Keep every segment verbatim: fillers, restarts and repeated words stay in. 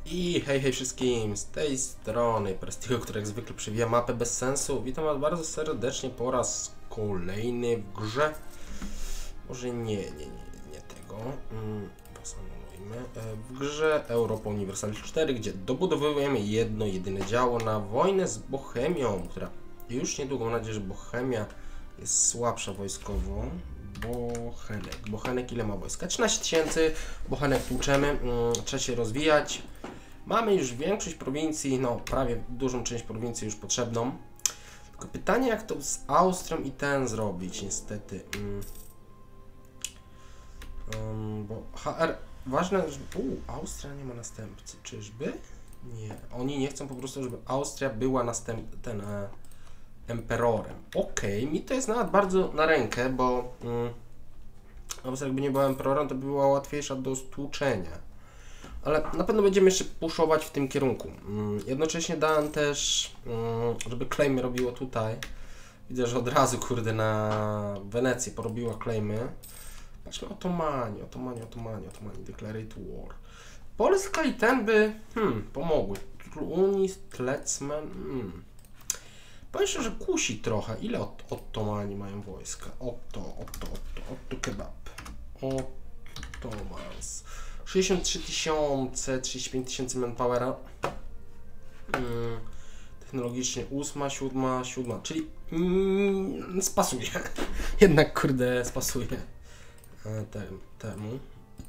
I hej, hej wszystkim, z tej strony Prestigo, który jak zwykle przewija mapę bez sensu. Witam was bardzo serdecznie po raz kolejny w grze. Może nie, nie, nie, nie tego. Hmm, posanujmy. W grze Europa Universalis cztery, gdzie dobudowujemy jedno, jedyne działo na wojnę z Bohemią, która już niedługo, mam nadzieję, że Bohemia jest słabsza wojskowo. Bochenek. Bochenek ile ma wojska? trzynaście tysięcy. Bochenek tłuczemy. Hmm, trzeba się rozwijać. Mamy już większość prowincji, no prawie dużą część prowincji już potrzebną. Tylko pytanie, jak to z Austrią i ten zrobić, niestety. Um, um, bo H R, ważne, że... Uuu, Austria nie ma następcy, czyżby? Nie, oni nie chcą po prostu, żeby Austria była następ... ten... E, emperorem. Okej, okay. Mi to jest nawet bardzo na rękę, bo... Um, Austria jakby nie była emperorem, to by była łatwiejsza do stłuczenia. Ale na pewno będziemy jeszcze puszować w tym kierunku. Jednocześnie dałem też, żeby claimy robiło tutaj. Widzę, że od razu, kurde, na Wenecję porobiła claimy. Patrzmy, Otomani, Otomani, Otomani, Otomani, Declarate War. Polska i ten by, hmm, pomogły. Unis, Tlecmen, hmm. Powiem szczerze, że kusi trochę. Ile od Otomani mają wojska? Oto, oto, oto, oto kebab. Ottomans. sześćdziesiąt trzy tysiące, trzydzieści pięć tysięcy manpowera. Hmm. Technologicznie ósma, siódma, siódma, czyli mm, spasuje. Jednak kurde spasuje Tem, temu.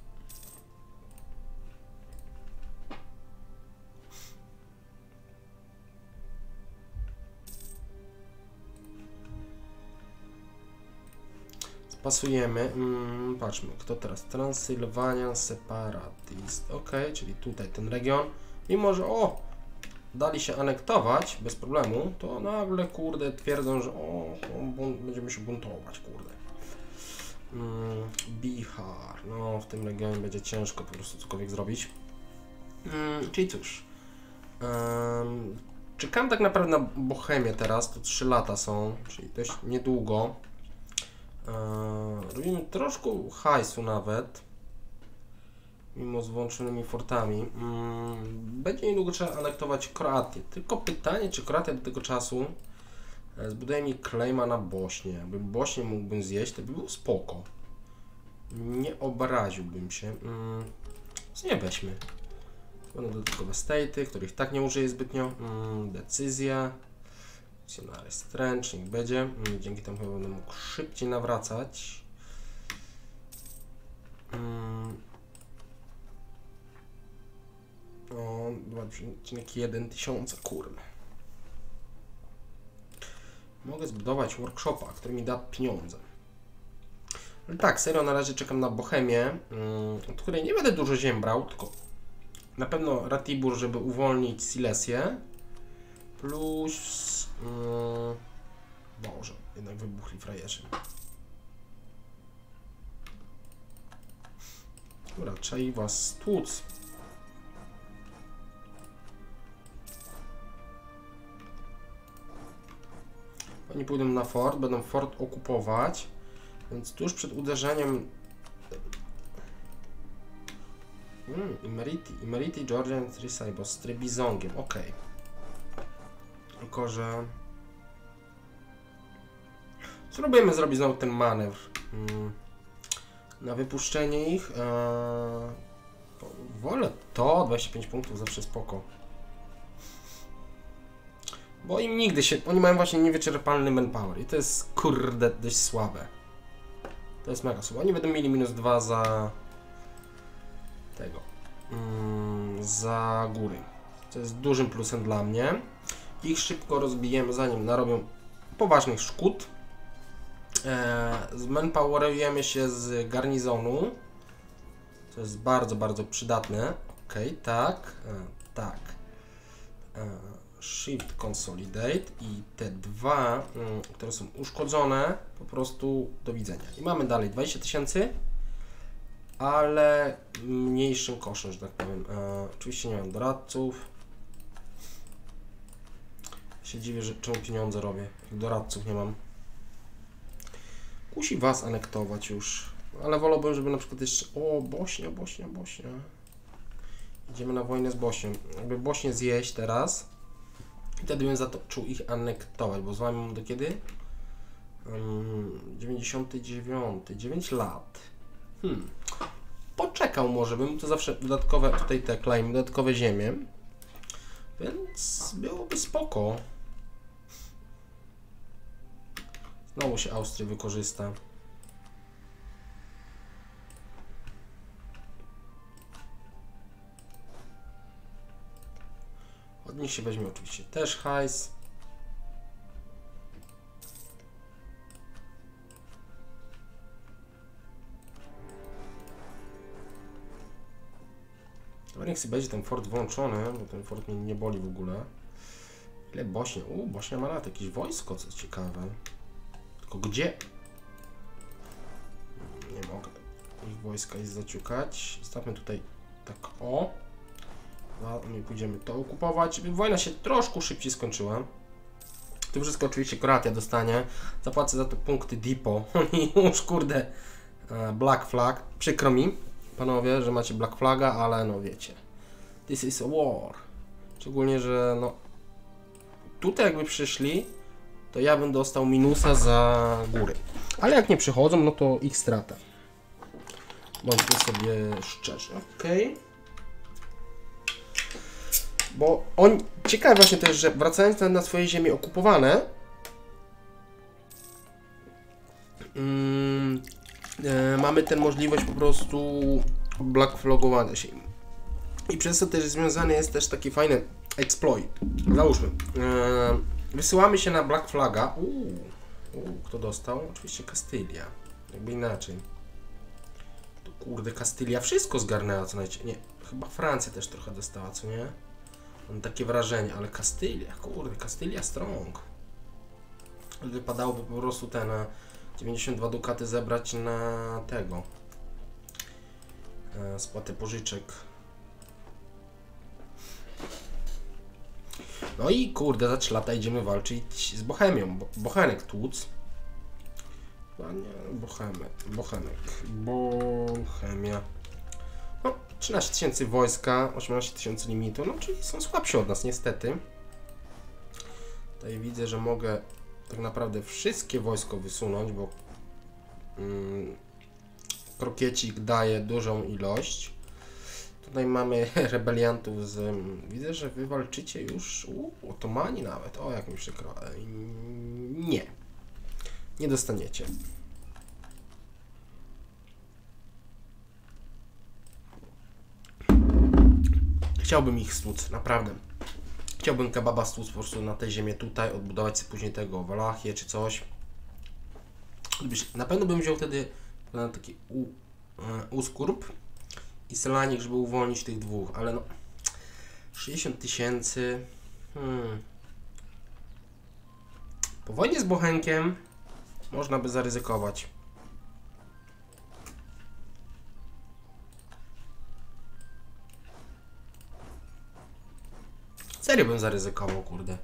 Pasujemy. Hmm, patrzmy, kto teraz? Transylwania Separatist. Ok, czyli tutaj ten region. Mimo, że o, dali się anektować bez problemu, to nagle, kurde, twierdzą, że o, będziemy się buntować, kurde. Hmm, Bihar. No, w tym regionie będzie ciężko po prostu cokolwiek zrobić. Hmm, czyli cóż. Um, czekam tak naprawdę na Bohemię teraz. To trzy lata są, czyli dość niedługo. Eee, robimy troszkę hajsu nawet, mimo z włączonymi fortami. Mm, będzie niedługo trzeba anektować Kroatię. Tylko pytanie, czy Kroatia do tego czasu e, zbuduje mi claima na Bośnię. Jakby Bośnię mógłbym zjeść, to by było spoko. Nie obraziłbym się. Mm, nie weźmy. Będą dodatkowe state'y, których tak nie użyję zbytnio. Mm, decyzja. Missionary Stręcz, niech będzie. Dzięki temu chyba będę mógł szybciej nawracać. Hmm. O, dwa przecinek jeden tysiąca, kurde. Mogę zbudować workshopa, który mi da pieniądze. Ale tak, serio, na razie czekam na Bohemię, od której nie będę dużo ziem brał, tylko na pewno Ratibór, żeby uwolnić Silesię. Plus... Hmm, Boże, jednak wybuchli frajerzy. Dobra, trzeba was stłuc. Oni pójdą na fort, będą fort okupować, więc tuż przed uderzeniem... Hmm, Imeriti, Imeriti, Georgian, Trisaibo z Trebizongiem, ok. Tylko, że... Spróbujemy zrobić znowu ten manewr hmm. na wypuszczenie ich. Eee... Wolę to, dwadzieścia pięć punktów, zawsze spoko. Bo im nigdy się... Oni mają właśnie niewyczerpalny manpower i to jest, kurde, dość słabe. To jest mega słabe. Oni będą mieli minus dwa za... tego. Hmm, za góry. To jest dużym plusem dla mnie. Ich szybko rozbijemy, zanim narobią poważnych szkód. Eee, zmanpowerujemy się z garnizonu. To jest bardzo, bardzo przydatne. Ok, tak, e, tak. E, shift Consolidate i te dwa, mm, które są uszkodzone, po prostu do widzenia. I mamy dalej dwadzieścia tysięcy, ale mniejszym kosztem, że tak powiem. E, oczywiście nie mam doradców. Się dziwię, że czemu pieniądze robię. Doradców nie mam. Kusi was anektować już. Ale wolałbym, żeby na przykład jeszcze... O, Bośnia, Bośnia, Bośnia. Idziemy na wojnę z Bośnią. Jakby Bośnię zjeść teraz, wtedy bym zaczął ich anektować, bo z wami mam do kiedy? Um, dziewięćdziesiąty dziewiąty, dziewięć lat. Hmm. Poczekał może, bym to zawsze dodatkowe, tutaj te claim, dodatkowe ziemie. Więc byłoby spoko. Znowu się Austrii wykorzysta. Od nich się weźmie oczywiście też hajs. Dobra, niech sobie będzie ten fort włączony, bo ten fort mnie nie boli w ogóle. Ile Bośnia? U, Bośnia ma nawet jakieś wojsko, co jest ciekawe. Tylko gdzie? Nie mogę ich wojska jest zaciukać. Stawmy tutaj tak o. A my pójdziemy to okupować. Wojna się troszkę szybciej skończyła. To wszystko oczywiście Kroatia dostanie. Zapłacę za to punkty Dipo. Oni już kurde Black Flag. Przykro mi, panowie, że macie Black Flaga, ale no wiecie. This is a war. Szczególnie, że no tutaj jakby przyszli, to ja bym dostał minusa za góry. Ale jak nie przychodzą, no to ich strata. Bądźmy sobie szczerzy. Okej. Okay. Bo on, ciekawe właśnie też, że wracając na, na swoje ziemie okupowane, mm, e, mamy tę możliwość po prostu black flagowania się. I przez to też związany jest też taki fajny exploit. Załóżmy, e, wysyłamy się na black flaga. Uuu, uu, kto dostał? Oczywiście Kastylia. Jakby inaczej. To kurde, Kastylia wszystko zgarnęła, co najcie... Nie, chyba Francja też trochę dostała, co nie? Mam takie wrażenie, ale Kastylia, kurde, Kastylia strong. Wypadałoby po prostu te na dziewięćdziesiąt dwa dukaty zebrać na tego. E, spłatę pożyczek. No i kurde, za trzy lata idziemy walczyć z Bohemią. Bo, Bochenek tłuc. Chyba nie, Bohemek, Bochenek, Bohemia. No, trzynaście tysięcy wojska, osiemnaście tysięcy limitu, no czyli są słabsi od nas niestety. Tutaj widzę, że mogę tak naprawdę wszystkie wojsko wysunąć, bo mm, krokiecik daje dużą ilość. Tutaj mamy rebeliantów z... Widzę, że wy walczycie już... U, Otomani nawet. O, jak mi przykro. Nie. Nie dostaniecie. Chciałbym ich stłuc, naprawdę. Chciałbym kebaba stłuc po prostu na tej ziemię tutaj, odbudować sobie później tego Walachię czy coś. Na pewno bym wziął wtedy taki u, uskurb i Selanik, żeby uwolnić tych dwóch, ale no sześćdziesiąt tysięcy. Hmm. Po wojnie z Bochenkiem można by zaryzykować. Serio bym zaryzykował, kurde.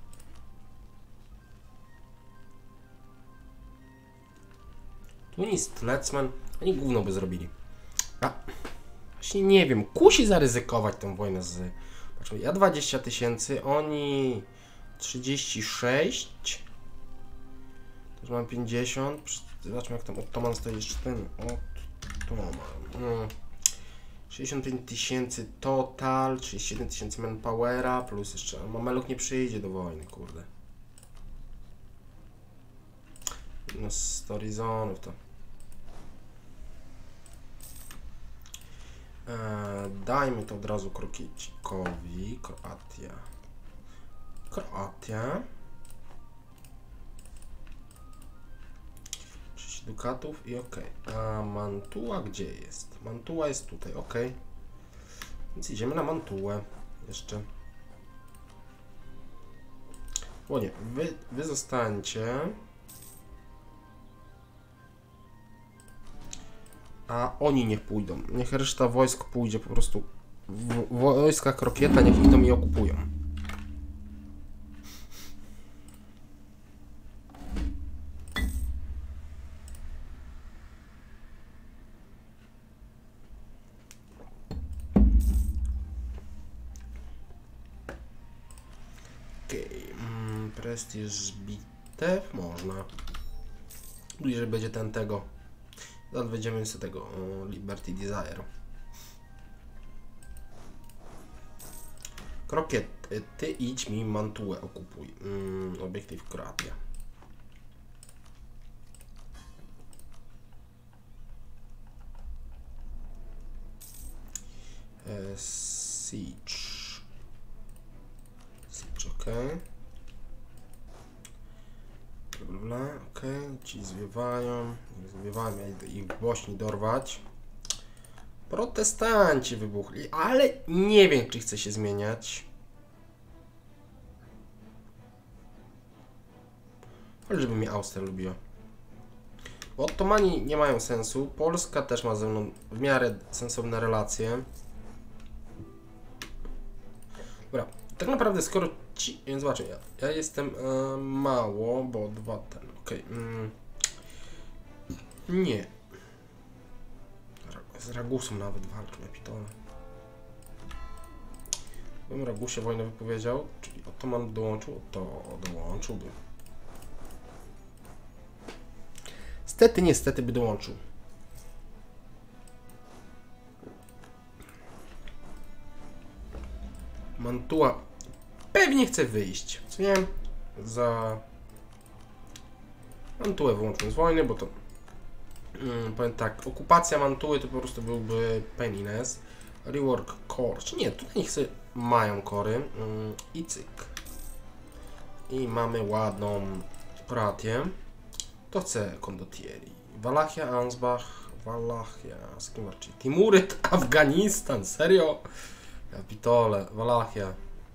Tunis, Tlecman, oni gówno by zrobili. A, właśnie nie wiem, kusi zaryzykować tę wojnę z... Patrzmy, ja dwadzieścia tysięcy, oni trzydzieści sześć. Też mam pięćdziesiąt. Zobaczmy, jak tam Ottoman stoi jeszcze ten. Ottoman. Hmm. sześćdziesiąt pięć tysięcy total, trzydzieści siedem tysięcy manpowera, plus jeszcze Mameluk nie przyjdzie do wojny, kurde. No z horyzonów to. Eee, dajmy to od razu Krokiecikowi. Kroatia. Kroatia. trzydzieści dukatów i ok. A Mantua gdzie jest? Mantua jest tutaj, ok. Więc idziemy na Mantuę jeszcze. O nie, wy, wy zostańcie. A oni niech pójdą. Niech reszta wojsk pójdzie po prostu. W wojska Krokieta niech idą i okupują. Prestiż bitew? Można. Bliżej będzie ten tego. Zaraz wejdziemy sobie tego o, Liberty Desire. Krokiet, ty idź mi mantułę okupuj. Mm, obiektyw Kroatia. E, siege. Siege, ok. Bla, ok, ci zwiewają. Zwiewają, ja idę ich w Bośni dorwać. Protestanci wybuchli, ale nie wiem, czy chce się zmieniać. Ale żeby mnie Austria lubiła. Bo Ottomani nie mają sensu. Polska też ma ze mną w miarę sensowne relacje. Dobra, tak naprawdę skoro ci... Zobaczcie, ja, ja jestem e, mało, bo dwa ten... Okej. Okay, mm, nie. Z Ragusem nawet walczył, epitole. Bym Ragusie wojnę wypowiedział, czyli Ottoman dołączył, to dołączyłby. Niestety, niestety by dołączył. Mantua pewnie chce wyjść. Co nie? Za Mantuę wyłączyłem z wojny, bo to Hmm, powiem tak, okupacja Mantuły to po prostu byłby penis. Rework core, czy nie, tutaj niech sobie mają kory. Hmm, I cyk. I mamy ładną Kroatię. To chcę Kondottieri. Walachia, Ansbach, Walachia, z kim walczy? Timuryt, Afganistan, serio? Kapitole, Walachia.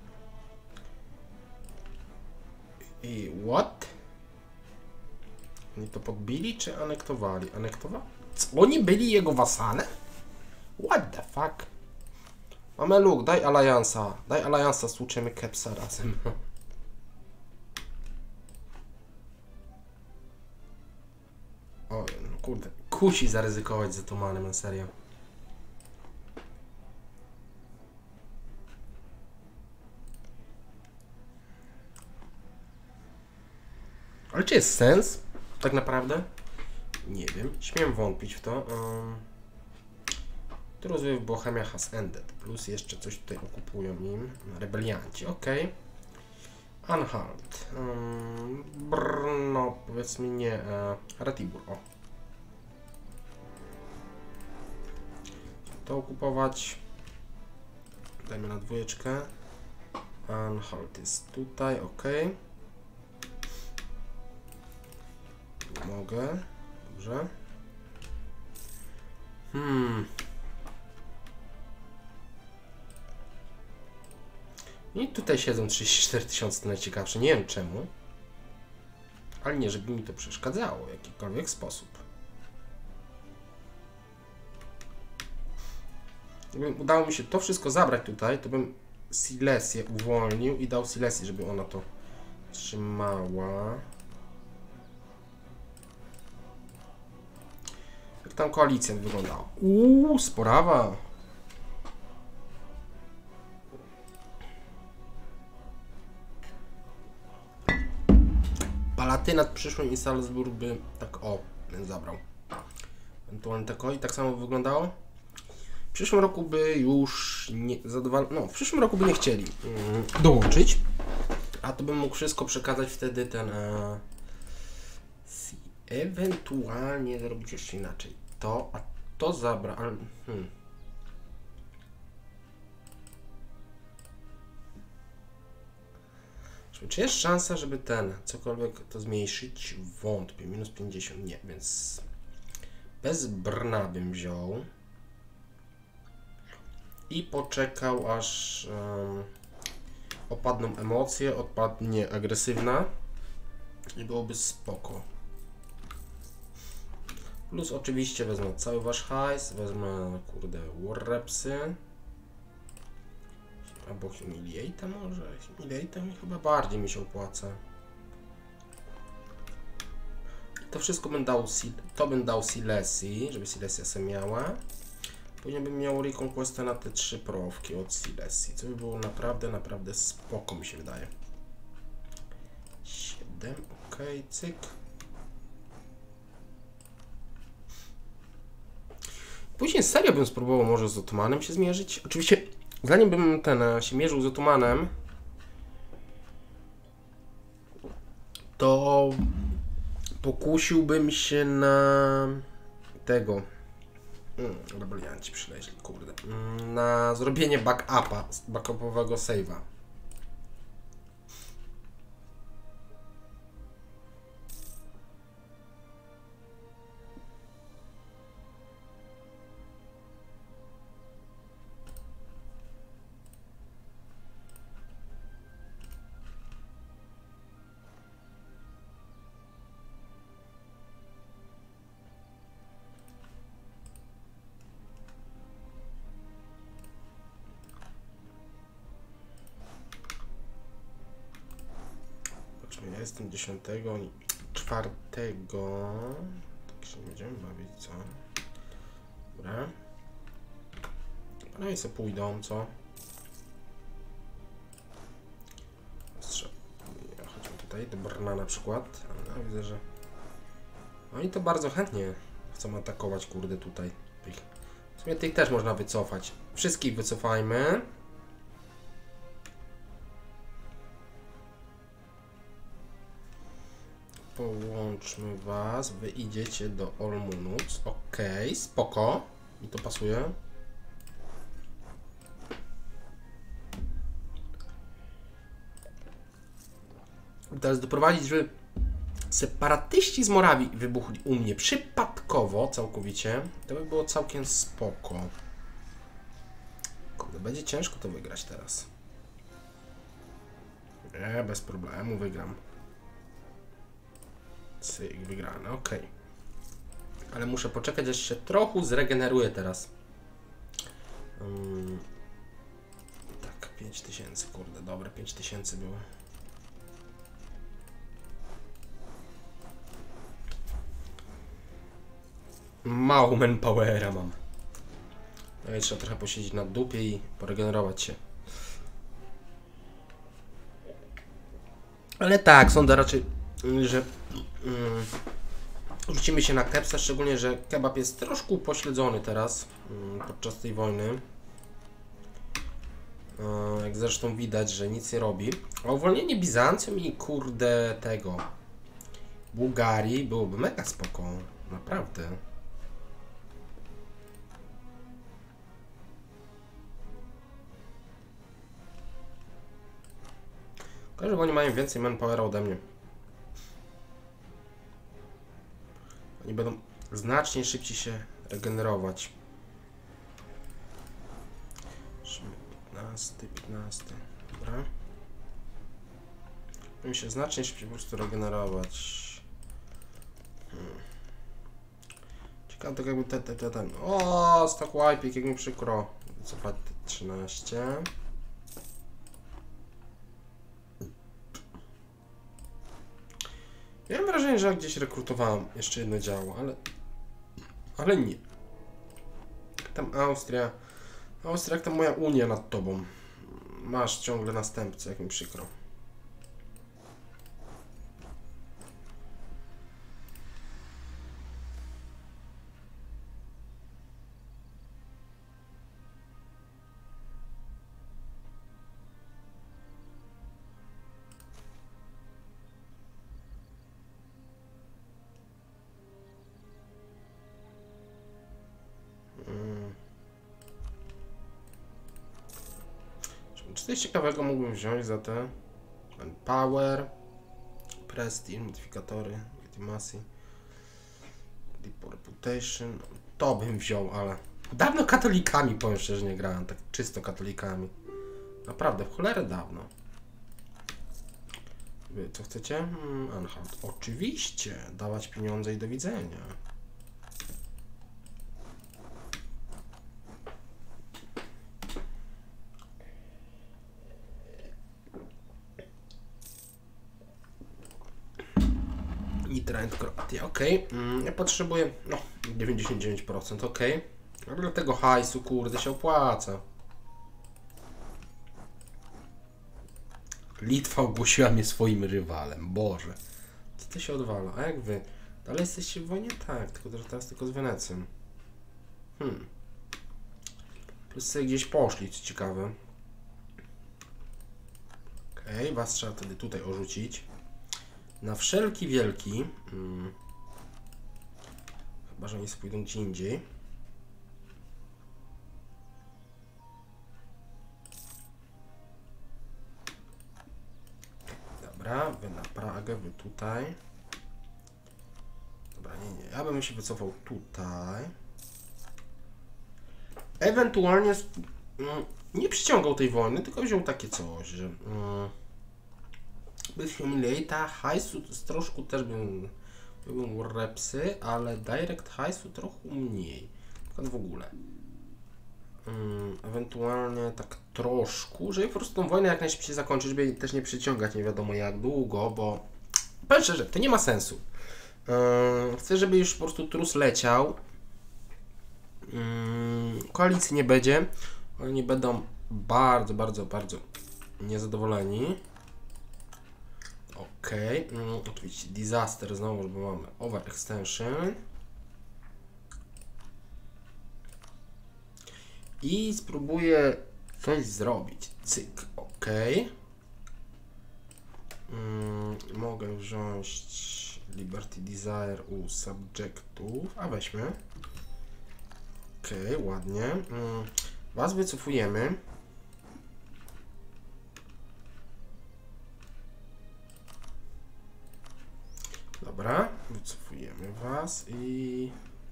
I what? Oni to podbili, czy anektowali? Anektowali? Co? Oni byli jego wasalem? What the fuck? Mameluk, daj aliansa. Daj aliansa, stłuczemy Kepsa razem. Oj, no kurde. Kusi zaryzykować z Ottomanem, na serio. Ale czy jest sens? Tak naprawdę? Nie wiem. Śmiem wątpić w to. Um, to rozwój Bohemia has ended. Plus jeszcze coś tutaj okupują im. Rebelianci, ok. Anhalt. Um, Brno, powiedzmy nie. Uh, Ratibor, o. To okupować. Dajmy na dwójeczkę. Anhalt jest tutaj, ok. Mogę. Dobrze. Hmm. I tutaj siedzą trzydzieści cztery tysiące, to najciekawsze. Nie wiem czemu. Ale nie, żeby mi to przeszkadzało w jakikolwiek sposób. Gdyby udało mi się to wszystko zabrać tutaj, to bym Silesię uwolnił i dał Silesii, żeby ona to trzymała. Jak tam koalicja wyglądała? Uuu, sporawa. Palatynat przyszłym i Salzburg by tak o, zabrał. Ewentualnie tak o i tak samo wyglądało. W przyszłym roku by już nie zadowal... No, w przyszłym roku by nie chcieli mm, dołączyć. A to bym mógł wszystko przekazać wtedy ten... E, ewentualnie zrobić jeszcze inaczej. To, a to zabra... Ale, hmm. Czy jest szansa, żeby ten, cokolwiek to zmniejszyć? Wątpię. Minus pięćdziesiąt, nie, więc bez Brna bym wziął i poczekał, aż um, opadną emocje, odpadnie agresywna i byłoby spoko. Plus oczywiście wezmę cały wasz hajs, wezmę, kurde, warrepsy. Albo Humiliate może? Humiliate mi chyba bardziej mi się opłaca. I to wszystko bym dał, to bym dał Silesii, żeby Silesia se miała. Później bym miał Reconquestę na te trzy profki od Silesii, co by było naprawdę, naprawdę spoko, mi się wydaje. siedem, ok, cyk. Później serio bym spróbował może z Ottomanem się zmierzyć. Oczywiście, zanim bym ten się mierzył z Ottomanem, to pokusiłbym się na tego. Mm, rebelianci przyleźli, kurde. Mm, na zrobienie backupa, backupowego save'a. Ja jestem dziesiątego, czwartego. Tak się nie będziemy bawić, co? Dobra. No i se pójdą, co? Chodźmy tutaj do Brna na przykład. No, widzę, że oni to bardzo chętnie chcą atakować, kurde, tutaj. W sumie tych też można wycofać. Wszystkich wycofajmy. Połączmy was, wy idziecie do Olmütz, ok, spoko, mi to pasuje. I teraz doprowadzić, żeby separatyści z Morawii wybuchli u mnie przypadkowo, całkowicie, to by było całkiem spoko. Kurde, będzie ciężko to wygrać teraz. Nie, bez problemu wygram. Cyk, wygrane, ok. Ale muszę poczekać, aż się trochę zregeneruje teraz. Um, tak, pięć tysięcy, kurde, dobre, pięć tysięcy było. Mało manpowera mam. No i trzeba trochę posiedzieć na dupie i poregenerować się. Ale tak, sądzę raczej, że mm, rzucimy się na kepsa, szczególnie, że kebab jest troszkę upośledzony teraz mm, podczas tej wojny. E, jak zresztą widać, że nic nie robi. A uwolnienie Bizancjum i kurde tego Bułgarii byłoby mega spoko. Naprawdę. Tylko, że oni mają więcej manpowera ode mnie. Oni będą znacznie szybciej się regenerować. piętnasty, piętnasty. Dobra. Będą się znacznie szybciej po prostu regenerować. Hmm. Ciekawe, tak jakby te, te, te, ten. O, stock wipe'ik, jak mi przykro. Cofać trzynaście. Miałem wrażenie, że gdzieś rekrutowałem jeszcze jedno działo, ale... Ale nie. Tam Austria... Austria, jak tam moja Unia nad tobą. Masz ciągle następcę, jak mi przykro. Czy coś ciekawego mógłbym wziąć za te? Power, Prestige, modyfikatory, Legitimacy, Deep Reputation. To bym wziął, ale dawno katolikami, powiem szczerze, nie grałem, tak czysto katolikami. Naprawdę, w cholerę dawno. Wy co chcecie? Hmm, Anhalt. Oczywiście, dawać pieniądze i do widzenia. Trend Kroatia, ok. Mm, ja potrzebuję, no, dziewięćdziesiąt dziewięć procent, ok. Ale dla tego hajsu, kurde, się opłaca. Litwa ogłosiła mnie swoim rywalem. Boże. Co to się odwala? A jak wy? Dalej jesteście w wojnie? Tak, tylko że teraz tylko z Wenecją. Hmm. Plus sobie gdzieś poszli, co ciekawe. Okej, okay, was trzeba wtedy tutaj orzucić. Na wszelki wielki. Hmm. Chyba, że oni pójdą gdzie indziej. Dobra, wy na Pragę, wy tutaj. Dobra, nie, nie. Ja bym się wycofał tutaj. Ewentualnie mm, nie przyciągał tej wojny, tylko wziął takie coś, że mm, by humiliata, hajsu troszkę też bym byłbym repsy, ale direct hajsu trochę mniej. Tak w ogóle. Mm, ewentualnie tak troszkę, żeby po prostu tą wojnę jak najszybciej zakończyć, żeby też nie przyciągać nie wiadomo jak długo, bo powiem szczerze, to nie ma sensu. Yy, chcę, żeby już po prostu trus leciał. Yy, koalicji nie będzie. Oni będą bardzo, bardzo, bardzo niezadowoleni. Ok. Yy, oczywiście disaster znowu, bo mamy overextension. I spróbuję coś zrobić. Cyk. Ok. Yy, mogę wziąć Liberty Desire u subjectów. A weźmy. Ok, ładnie. Yy, was wycofujemy. Dobra, wycofujemy was i...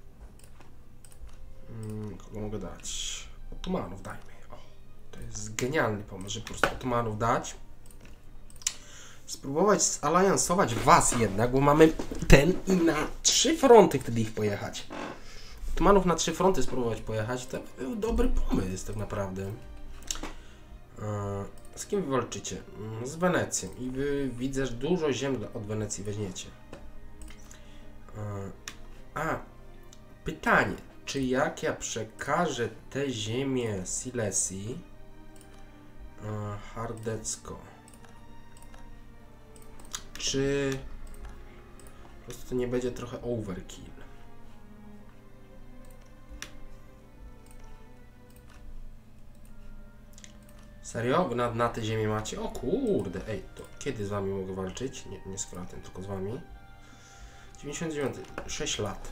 Yy, kogo mogę dać? Otomanów dajmy. O, to jest genialny pomysł, żeby po prostu Otomanów dać. Spróbować zaliansować was jednak, bo mamy ten i na trzy fronty wtedy ich pojechać. Otomanów na trzy fronty spróbować pojechać, to był dobry pomysł tak naprawdę. Yy, z kim wy walczycie? Yy, z Wenecją i wy widzę, że dużo ziem od Wenecji weźmiecie. Yy, a, pytanie. Czy jak ja przekażę te ziemię Silesii e, Hardecko, czy po prostu to nie będzie trochę overkill? Serio? Wy na, na te ziemię macie? O kurde, ej, to kiedy z wami mogę walczyć? Nie, nie z Kroatem, tylko z wami. dziewięćdziesiąt dziewięć, sześć lat.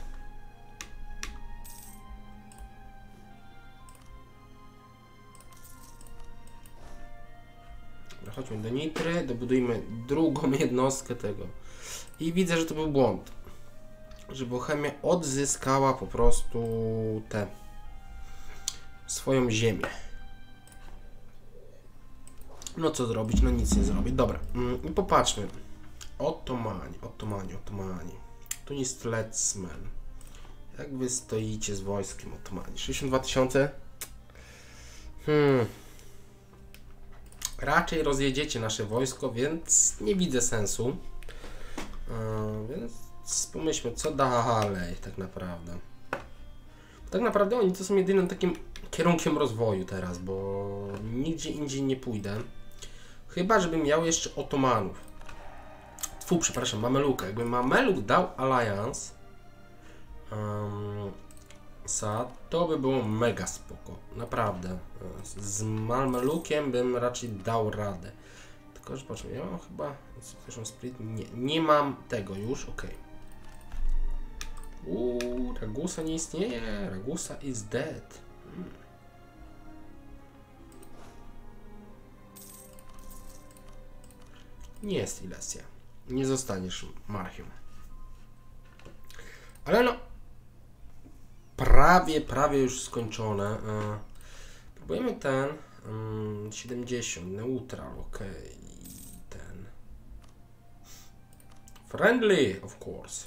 Chodźmy do Nitry, dobudujmy drugą jednostkę tego. I widzę, że to był błąd. Że Bohemia odzyskała po prostu tę swoją ziemię. No co zrobić? No nic nie zrobić. Dobra, i popatrzmy. Otomani, Otomani, Otomani. Tu jest Letzman. Jak wy stoicie z wojskiem Otomani? sześćdziesiąt dwa tysiące? Hmm... Raczej rozjedziecie nasze wojsko, więc nie widzę sensu. Yy, więc pomyślmy, co dalej tak naprawdę. Tak naprawdę oni to są jedynym takim kierunkiem rozwoju teraz, bo nigdzie indziej nie pójdę. Chyba, żebym miał jeszcze Otomanów. Tfu, przepraszam, Mameluka. Jakby Mameluk dał Alliance, um, to by było mega spoko, naprawdę. Z Mamelukiem bym raczej dał radę. Tylko, że patrzmy, ja mam chyba split, nie, nie mam tego już, ok. Uuu, Ragusa nie istnieje, Ragusa is dead. Hmm. Nie jest Silesia. Nie zostaniesz marchium. Ale no, prawie, prawie już skończone. Próbujemy ten um, siedemdziesiąt, neutral, ok. Ten friendly, of course.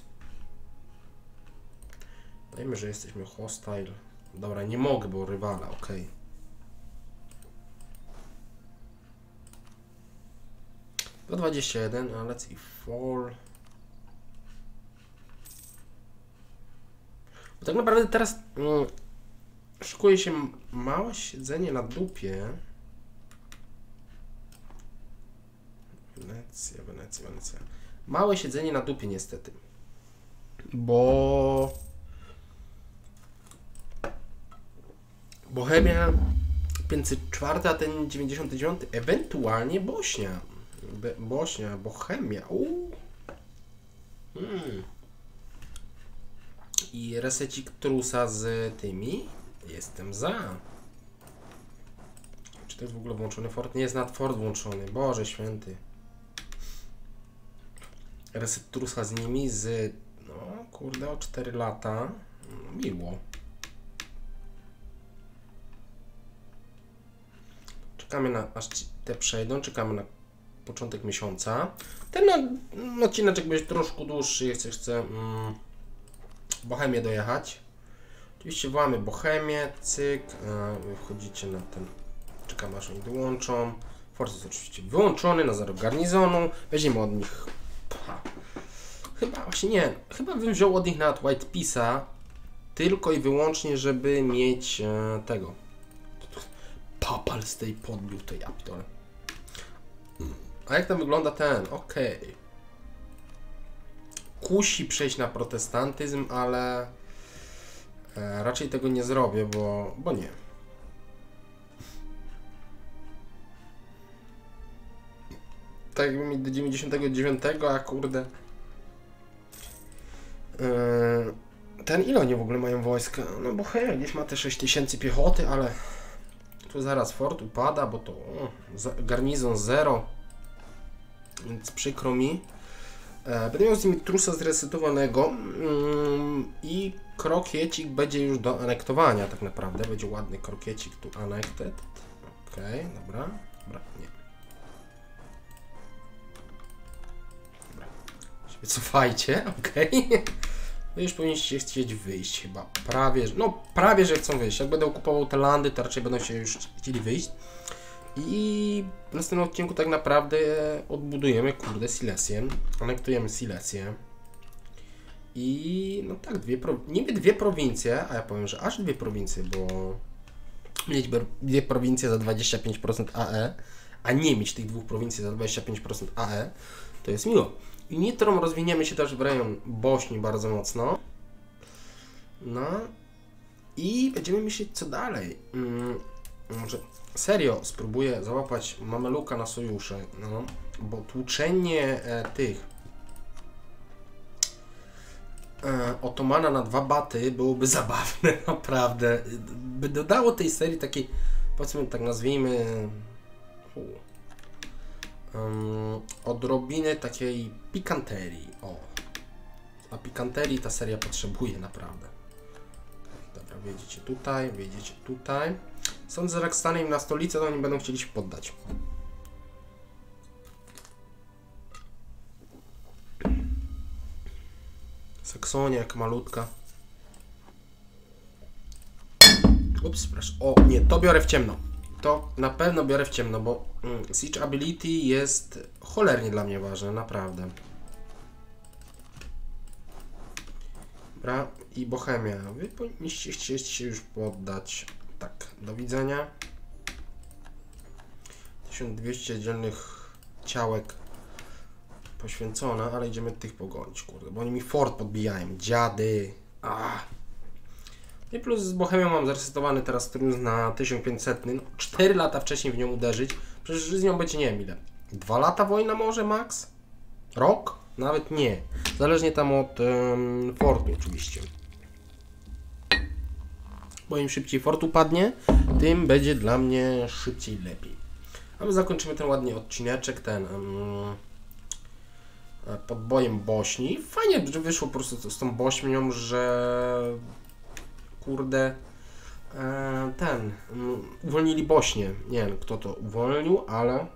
Dajmy, że jesteśmy hostile. Dobra, nie mogę, bo rywala, ok. Do dwadzieścia jeden, a let's i fall. Bo tak naprawdę teraz no, szykuje się małe siedzenie na dupie. Wenecja, Wenecja, Wenecja. Małe siedzenie na dupie niestety. Bo... Bohemia pięćset cztery, a ten dziewięćdziesiąty dziewiąty. Ewentualnie Bośnia. Be Bośnia, Bohemia. Uuu. Hmm. I resecik trusa z tymi. Jestem za. Czy to jest w ogóle włączony Ford? Nie jest nad Ford włączony. Boże święty. Reset trusa z nimi z... No kurde, o cztery lata. No, miło. Czekamy na, aż te przejdą. Czekamy na początek miesiąca. Ten odcineczek będzie troszkę dłuższy. Chcę, chcę mm, Bohemię dojechać. Oczywiście wołamy Bohemię, cyk. Wy wchodzicie na ten. Czekamy aż oni dołączą. Ford jest oczywiście wyłączony na zero garnizonu. Weźmiemy od nich. Pcha. Chyba właśnie nie. Chyba bym wziął od nich nawet White Peace'a. Tylko i wyłącznie, żeby mieć e, tego. Papal z tej podbił tej aptole. A jak tam wygląda ten? Okej. Okay. Kusi przejść na protestantyzm, ale e, raczej tego nie zrobię, bo, bo nie. Tak jakby mi do dziewięćdziesiątego dziewiątego, a kurde. E, ten ile oni w ogóle mają wojska? No bo hej, gdzieś ma te sześć tysięcy piechoty, ale tu zaraz fort upada, bo to o, garnizon zero. Więc przykro mi. E, będę miał z nimi trusa zresetowanego mm, i krokiecik będzie już do anektowania tak naprawdę. Będzie ładny krokiecik tu annected. Okej, okay, dobra. Dobra, nie. Dobra. Wycofajcie, okej. Okay. No już powinniście chcieć wyjść chyba. Prawie, no prawie, że chcą wyjść. Jak będę okupował te landy, to raczej będą się już chcieli wyjść. I w następnym odcinku tak naprawdę odbudujemy, kurde, Silesję. Anektujemy Silesję. I no tak, dwie pro... niby dwie prowincje, a ja powiem, że aż dwie prowincje, bo mieć dwie prowincje za dwadzieścia pięć procent A E, a nie mieć tych dwóch prowincji za dwadzieścia pięć procent A E, to jest miło. I nitrą rozwiniemy się też w rejon Bośni bardzo mocno. No i będziemy myśleć, co dalej. Hmm, może serio spróbuję załapać Mameluka na sojusze, no, bo tłuczenie e, tych e, Otomana na dwa baty byłoby zabawne, naprawdę. By dodało tej serii takiej, powiedzmy tak nazwijmy, u, um, odrobiny takiej pikanterii. O, a pikanterii ta seria potrzebuje naprawdę. Dobra, wjedziecie tutaj, wjedziecie tutaj. Sądzę, że jak stanę im na stolicę, to oni będą chcieli się poddać. Saksonia jak malutka. Ups, proszę. O nie, to biorę w ciemno. To na pewno biorę w ciemno, bo mm, Siege Ability jest cholernie dla mnie ważne, naprawdę. Dobra, i Bohemia. Wy powinniście chcieć się już poddać. Tak, do widzenia. tysiąc dwieście dzielnych ciałek poświęcone, ale idziemy tych pogonić, kurde, bo oni mi fort podbijają, dziady. Ah. I plus z Bohemią mam zaresetowany teraz trus na tysiąc pięćset, no, cztery lata wcześniej w nią uderzyć, przecież z nią będzie nie wiem ile, dwa lata wojna może max? Rok? Nawet nie, zależnie tam od um, fortu oczywiście. Bo im szybciej fort upadnie, tym będzie dla mnie szybciej lepiej. A my zakończymy ten ładnie odcineczek, ten um, podbojem Bośni. Fajnie, że wyszło po prostu z tą Bośnią, że kurde e, ten um, uwolnili Bośnię. Nie wiem kto to uwolnił, ale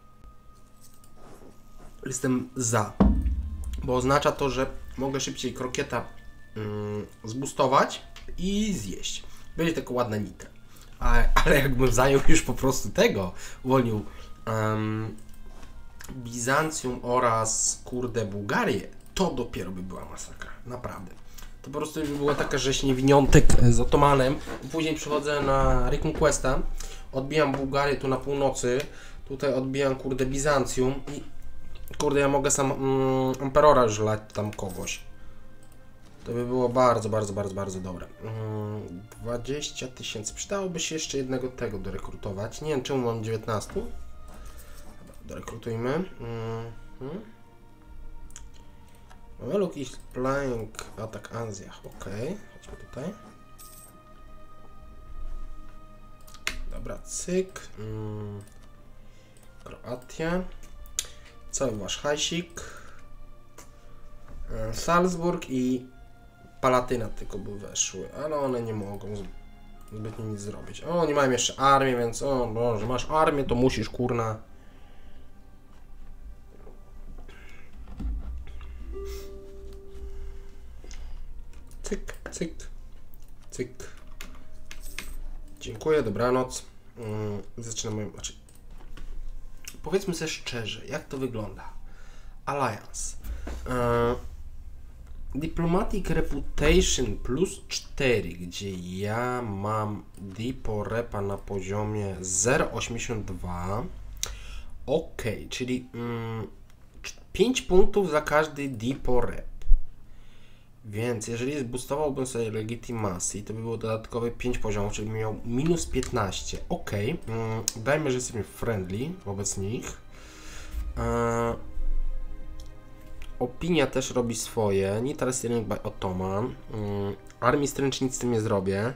jestem za. Bo oznacza to, że mogę szybciej krokieta um, zbustować i zjeść. Będzie taka ładna nitra. Ale, ale jakbym zajął już po prostu tego, uwolnił um, Bizancjum oraz kurde Bułgarię, to dopiero by była masakra. Naprawdę. To po prostu by była taka rzeź niewiniątek z Otomanem. Później przychodzę na Reconquesta, odbijam Bułgarię tu na północy, tutaj odbijam kurde Bizancjum i Kurde, ja mogę sam mm, Emperora już lać tam kogoś. To by było bardzo, bardzo, bardzo, bardzo dobre. Mm, dwadzieścia tysięcy. Przydałoby się jeszcze jednego tego dorekrutować. Nie wiem, czemu mam dziewiętnaście. Dobra, dorekrutujmy. Mm-hmm. Look is playing attack Anzjach. Ok, chodźmy tutaj. Dobra, cyk. Mm. Kroatia. Cały wasz hajsik. Salzburg i Palatyna tylko by weszły, ale one nie mogą zbytnio nic zrobić. O, oni mają jeszcze armię, więc o Boże, masz armię, to musisz, kurna. Cyk, cyk, cyk. Dziękuję, dobranoc. Hmm, zaczynamy, znaczy, powiedzmy sobie szczerze, jak to wygląda. Alliance. Yy, Diplomatic Reputation plus cztery, gdzie ja mam Dipo Repa na poziomie zero przecinek osiemdziesiąt dwa. Ok, czyli mm, pięć punktów za każdy Dipo Rep. Więc jeżeli zboostowałbym sobie Legitimacy, to by było dodatkowe pięć poziomów, czyli miał minus piętnaście. Ok, mm, dajmy, że jesteśmy friendly wobec nich. Yy, Opinia też robi swoje. Nitro Steering by Ottoman. Mm, Armii Stręcz nic z tym nie zrobię.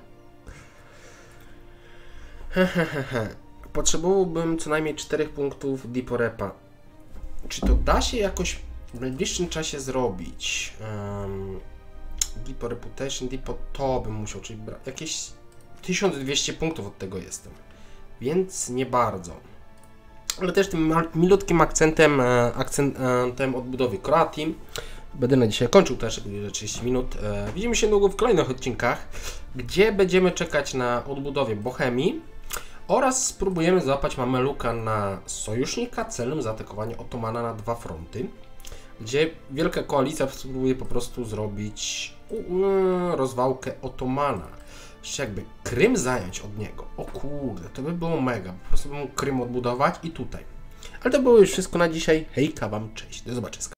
Hehehe. Potrzebowałbym co najmniej czterech punktów Dipo Repa. Czy to da się jakoś w najbliższym czasie zrobić? Um, Dipo Reputation, Dipo to bym musiał, czyli jakieś tysiąc dwieście punktów od tego jestem. Więc nie bardzo. Ale też tym milutkim akcentem, akcentem odbudowy Kroatii. Będę na dzisiaj kończył też trzydzieści minut. Widzimy się niedługo w kolejnych odcinkach, gdzie będziemy czekać na odbudowie Bohemii oraz spróbujemy złapać Mameluka na sojusznika celem zaatakowania Ottomana na dwa fronty, gdzie Wielka Koalicja spróbuje po prostu zrobić rozwałkę Ottomana. Jeszcze jakby Krym zająć od niego. O kurde, to by było mega. Po prostu bym mógł Krym odbudować i tutaj. Ale to było już wszystko na dzisiaj. Hejka wam, cześć. Do zobaczenia.